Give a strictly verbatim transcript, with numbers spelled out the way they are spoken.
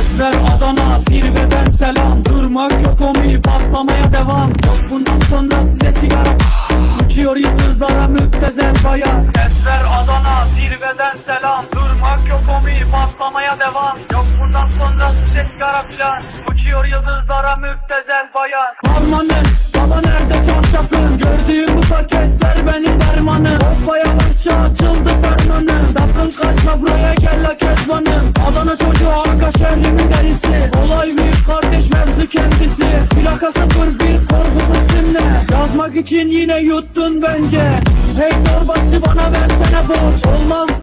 Esmer Adana zirveden selam. Durmak yok omi, patlamaya devam. Yok bundan sonra size sigara. Uçuyor yıldızlara müptezel bayan. Esmer Adana zirveden selam. Durmak yok omi, patlamaya devam. Yok bundan sonra size sigara filan. Uçuyor yıldızlara müptezel bayan. Harmanın baba nerede çarşafın? Gördüğüm bu paketler benim dermanım. Hoppa yavaşça açıldı fermanım. Sakın kaçma buraya gel la kezbanım. Adana çocuğu arka şehrimin derisi. Olay büyük kardeş mevzu kendisi. Plaka sıfır bir korkumuz dinle. Yazmak için yine yuttun bence. Hey torbacı bana versene borç. Olmaz